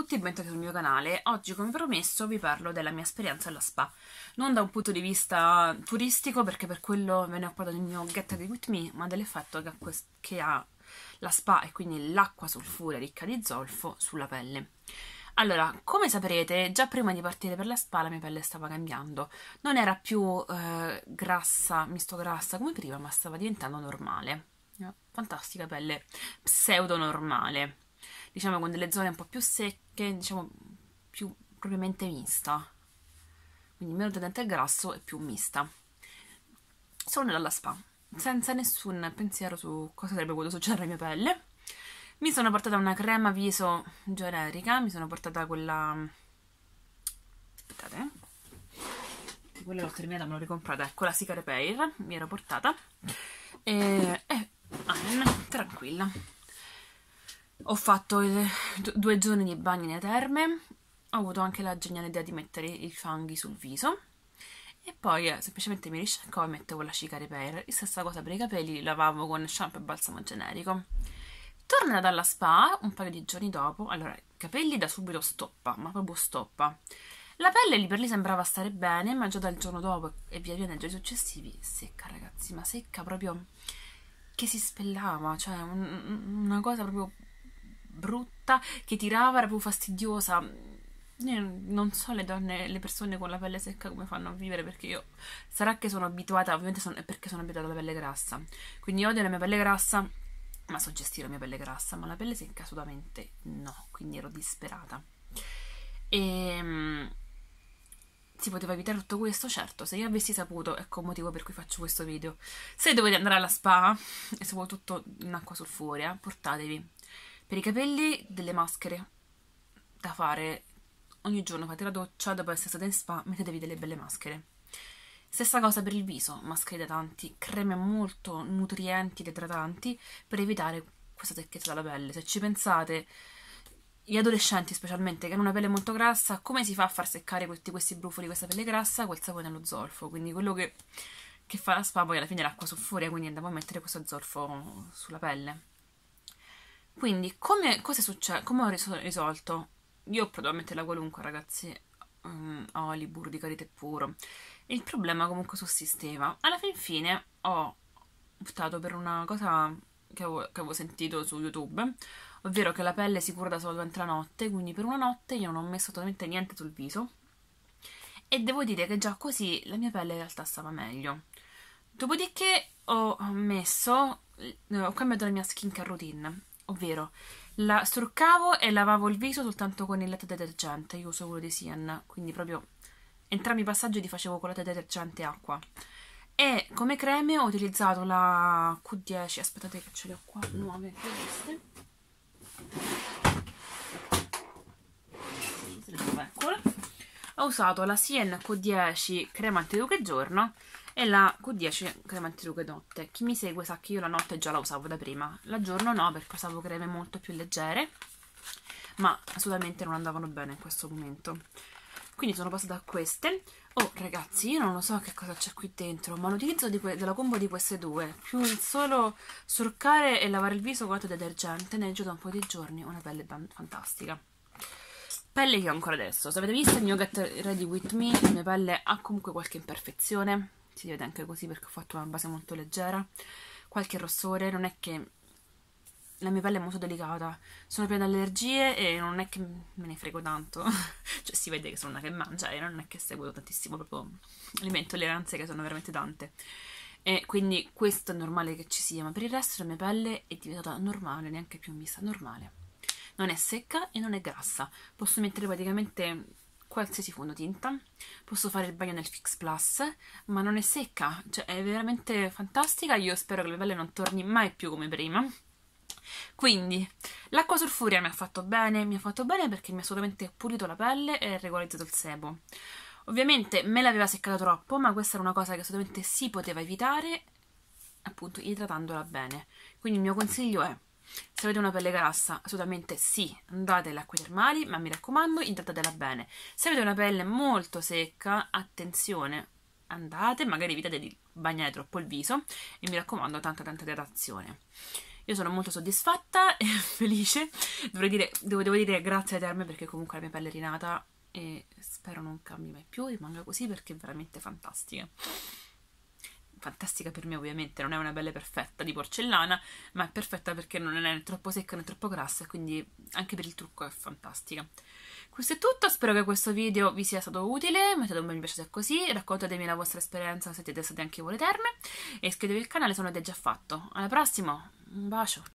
tutti e bentornati sul mio canale. Oggi, come promesso, vi parlo della mia esperienza alla spa. Non da un punto di vista turistico, perché per quello ve ne ho parlato nel mio Get Ready With Me, ma dell'effetto che ha la spa e quindi l'acqua sulfurea ricca di zolfo sulla pelle. Allora, come saprete, già prima di partire per la spa la mia pelle stava cambiando. Non era più grassa, misto grassa come prima, ma stava diventando normale. Fantastica pelle pseudo normale, diciamo, con delle zone un po' più secche, diciamo più propriamente mista, quindi meno tendente al grasso e più mista. Sono dalla spa senza nessun pensiero su cosa sarebbe potuto succedere alla mia pelle. Mi sono portata una crema viso generica, mi sono portata quella, aspettate, quella l'ho terminata, me l'ho ricomprata, ecco, la Cica Repair mi ero portata e tranquilla. Ho fatto 2 giorni di bagni nelle terme, ho avuto anche la geniale idea di mettere i fanghi sul viso e poi semplicemente mi risciacquavo e mettevo la Cica Repair. La stessa cosa per i capelli, li lavavo con shampoo e balsamo generico. Tornata dalla spa un paio di giorni dopo, allora, i capelli da subito stoppa, ma proprio stoppa. La pelle lì per lì sembrava stare bene, ma già dal giorno dopo e via via nei giorni successivi, secca ragazzi, ma secca proprio che si spellava, cioè una cosa proprio brutta, che tirava, era proprio fastidiosa. Io non so le donne, le persone con la pelle secca come fanno a vivere, perché io, sarà che sono abituata, ovviamente è perché sono abituata alla pelle grassa, quindi odio la mia pelle grassa, ma so gestire la mia pelle grassa, ma la pelle secca assolutamente no, quindi ero disperata. Si poteva evitare tutto questo? Certo, se io avessi saputo, ecco il motivo per cui faccio questo video. Se dovete andare alla spa, e soprattutto in acqua sulfurea, portatevi per i capelli delle maschere da fare ogni giorno. Fate la doccia, dopo essere state in spa, mettetevi delle belle maschere. Stessa cosa per il viso, maschere idratanti, creme molto nutrienti ed idratanti per evitare questa secchezza della pelle. Se ci pensate, gli adolescenti specialmente che hanno una pelle molto grassa, come si fa a far seccare questi brufoli, questa pelle grassa? Col sapone allo zolfo. Quindi quello che fa la spa poi alla fine è l'acqua sulfurea, quindi andiamo a mettere questo zolfo sulla pelle. Quindi cosa è successo? Come ho risolto? Io ho provato a mettere la qualunque, ragazzi, oli, burro di karité puro. Il problema comunque sussisteva. Alla fine ho optato per una cosa che avevo sentito su YouTube, ovvero che la pelle si cura da sola durante la notte, quindi per una notte io non ho messo totalmente niente sul viso e devo dire che già così la mia pelle in realtà stava meglio. Dopodiché ho cambiato la mia skincare routine, ovvero la struccavo e lavavo il viso soltanto con il latte detergente. Io uso quello di Sien, quindi proprio entrambi i passaggi li facevo con latte detergente e acqua. E come creme ho utilizzato la Q10, aspettate che ce le ho qua, nuove, queste. Ho usato la Sien Q10 crema antiruche giorno e la Q10 crema antiruche notte. Chi mi segue sa che io la notte già la usavo da prima, la giorno no, perché usavo creme molto più leggere, ma assolutamente non andavano bene in questo momento. Quindi sono passata a queste. Oh ragazzi, io non lo so che cosa c'è qui dentro, ma l'utilizzo della combo di queste due, più il solo struccare e lavare il viso con latte detergente, ne gioco da un po' di giorni una pelle fantastica. Pelle che ho ancora adesso. Se avete visto il mio Get Ready With Me, la mia pelle ha comunque qualche imperfezione, si vede anche così perché ho fatto una base molto leggera, qualche rossore, non è che la mia pelle è molto delicata, sono piena di allergie e non è che me ne frego tanto, cioè si vede che sono una che mangia e non è che seguo tantissimo proprio alimento tolleranze, che sono veramente tante, e quindi questo è normale che ci sia, ma per il resto la mia pelle è diventata normale, neanche più mista, normale, non è secca e non è grassa, posso mettere praticamente qualsiasi fondotinta, posso fare il bagno nel Fix Plus, ma non è secca, cioè è veramente fantastica. Io spero che la mia pelle non torni mai più come prima. Quindi l'acqua sulfurea mi ha fatto bene perché mi ha assolutamente pulito la pelle e regolarizzato il sebo. Ovviamente me l'aveva seccata troppo, ma questa era una cosa che assolutamente si poteva evitare, appunto idratandola bene. Quindi il mio consiglio è, se avete una pelle grassa, assolutamente sì, andate alle acque termali, ma mi raccomando, idratatela bene. Se avete una pelle molto secca, attenzione, andate, magari evitate di bagnare troppo il viso e mi raccomando, tanta idratazione. Io sono molto soddisfatta e felice. Devo dire grazie a Terme perché comunque la mia pelle è rinata e spero non cambi mai più, rimanga così perché è veramente fantastica. Fantastica per me ovviamente, non è una pelle perfetta di porcellana, ma è perfetta perché non è né troppo secca né troppo grassa, quindi anche per il trucco è fantastica. Questo è tutto, spero che questo video vi sia stato utile, mettete un bel mi piace se è così, raccontatemi la vostra esperienza se siete state anche voi le terme e iscrivetevi al canale se non l'avete già fatto. Alla prossima, un bacio!